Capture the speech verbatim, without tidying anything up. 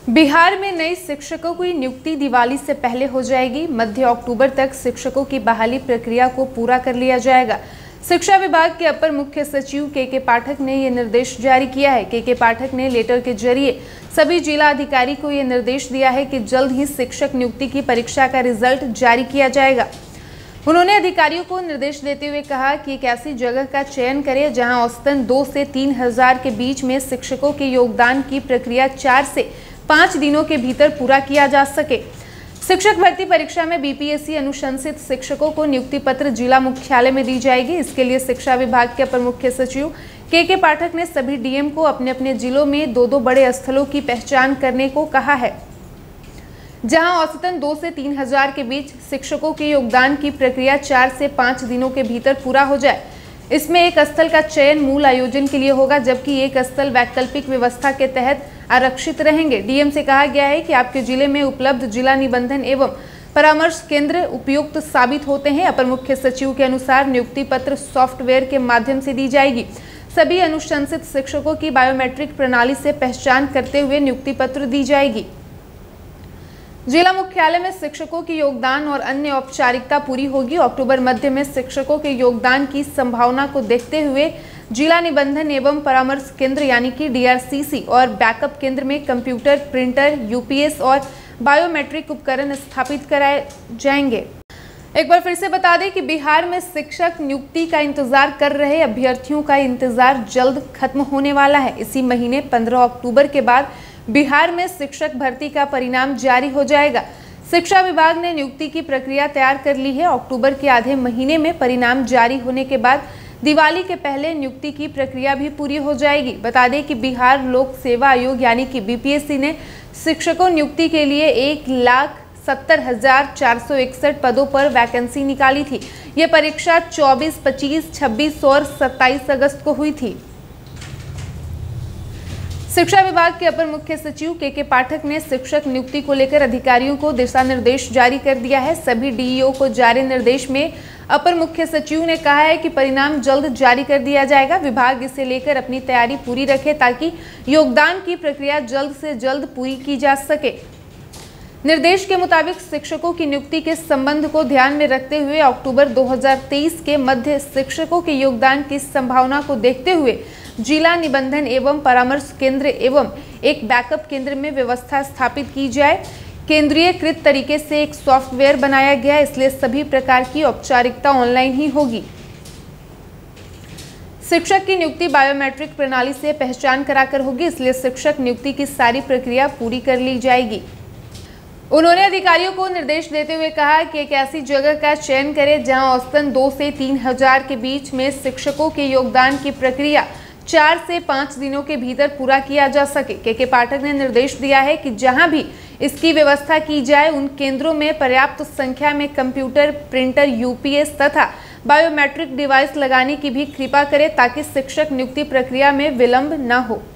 बिहार में नए शिक्षकों की नियुक्ति दिवाली से पहले हो जाएगी। मध्य अक्टूबर तक शिक्षकों की बहाली प्रक्रिया को पूरा कर लिया जाएगा। शिक्षा विभाग के अपर मुख्य सचिव के के पाठक ने यह निर्देश जारी किया है। के के पाठक ने लेटर के जरिए सभी जिला अधिकारी को यह निर्देश दिया है कि जल्द ही शिक्षक नियुक्ति की परीक्षा का रिजल्ट जारी किया जाएगा। उन्होंने अधिकारियों को निर्देश देते हुए कहा कि एक ऐसी जगह का चयन करें जहां औसतन दो से तीन हजार के बीच में शिक्षकों के योगदान की प्रक्रिया चार से पाँच दिनों के भीतर पूरा किया जा सके। शिक्षक भर्ती परीक्षा में बी पी एस सी अनुशंसित शिक्षकों को नियुक्ति पत्र जिला मुख्यालय में दी जाएगी। इसके लिए शिक्षा विभाग के अपर मुख्य सचिव के के पाठक ने सभी डी एम को अपने अपने जिलों में दो दो बड़े स्थलों की पहचान करने को कहा है, जहां औसतन दो से तीन हजार के बीच शिक्षकों के योगदान की प्रक्रिया चार से पाँच दिनों के भीतर पूरा हो जाए। इसमें एक स्थल का चयन मूल आयोजन के लिए होगा, जबकि एक स्थल वैकल्पिक व्यवस्था के तहत आरक्षित रहेंगे। डी एम से कहा गया है कि आपके जिले में उपलब्ध जिला निबंधन एवं परामर्श केंद्र उपयुक्त साबित होते हैं। अपर मुख्य सचिव के अनुसार नियुक्ति पत्र सॉफ्टवेयर के माध्यम से दी जाएगी। सभी अनुशंसित शिक्षकों की बायोमेट्रिक प्रणाली से पहचान करते हुए नियुक्ति पत्र दी जाएगी। जिला मुख्यालय में शिक्षकों के योगदान और अन्य औपचारिकता पूरी होगी। अक्टूबर मध्य में शिक्षकों के योगदान की संभावना को देखते हुए जिला निबंधन एवं परामर्श केंद्र यानी कि डी आर सी सी और बैकअप केंद्र में computer, printer, U P S और बायोमेट्रिक उपकरण स्थापित कराए जाएंगे। एक बार फिर से बता दें कि बिहार में शिक्षक नियुक्ति का इंतजार कर रहे अभ्यर्थियों का इंतजार जल्द खत्म होने वाला है। इसी महीने पंद्रह अक्टूबर के बाद बिहार में शिक्षक भर्ती का परिणाम जारी हो जाएगा। शिक्षा विभाग ने नियुक्ति की प्रक्रिया तैयार कर ली है। अक्टूबर के आधे महीने में परिणाम जारी होने के बाद दिवाली के पहले नियुक्ति की प्रक्रिया भी पूरी हो जाएगी। बता दें कि बिहार लोक सेवा आयोग यानी कि बी पी एस सी ने शिक्षकों नियुक्ति के लिए एक लाख सत्तर हजार चार सौ इकसठ पदों पर वैकेंसी निकाली थी। ये परीक्षा चौबीस, पच्चीस, छब्बीस और सत्ताईस अगस्त को हुई थी। शिक्षा विभाग के अपर मुख्य सचिव के के पाठक ने शिक्षक नियुक्ति को लेकर अधिकारियों को दिशा निर्देश जारी कर दिया है। सभी डी ई ओ को जारी निर्देश में अपर मुख्य सचिव ने कहा है कि परिणाम जल्द जारी कर दिया जाएगा। विभाग इसे लेकर अपनी तैयारी पूरी रखे ताकि योगदान की प्रक्रिया जल्द से जल्द पूरी की जा सके। निर्देश के मुताबिक शिक्षकों की नियुक्ति के संबंध को ध्यान में रखते हुए अक्टूबर दो हजार तेईस के मध्य शिक्षकों के योगदान की संभावना को देखते हुए जिला निबंधन एवं परामर्श केंद्र एवं एक बैकअप केंद्र में व्यवस्था स्थापित की जाए। केंद्रीयकृत तरीके से एक सॉफ्टवेयर बनाया गया, इसलिए सभी प्रकार की औपचारिकता ऑनलाइन ही होगी। शिक्षक की नियुक्ति बायोमेट्रिक प्रणाली से पहचान कराकर होगी, इसलिए शिक्षक नियुक्ति की सारी प्रक्रिया पूरी कर ली जाएगी। उन्होंने अधिकारियों को निर्देश देते हुए कहा कि एक ऐसी जगह का चयन करें जहां औसतन दो से तीन हजार के बीच में शिक्षकों के योगदान की प्रक्रिया चार से पाँच दिनों के भीतर पूरा किया जा सके। के के पाठक ने निर्देश दिया है कि जहां भी इसकी व्यवस्था की जाए उन केंद्रों में पर्याप्त संख्या में computer, printer, U P S तथा बायोमेट्रिक डिवाइस लगाने की भी कृपा करें ताकि शिक्षक नियुक्ति प्रक्रिया में विलंब न हो।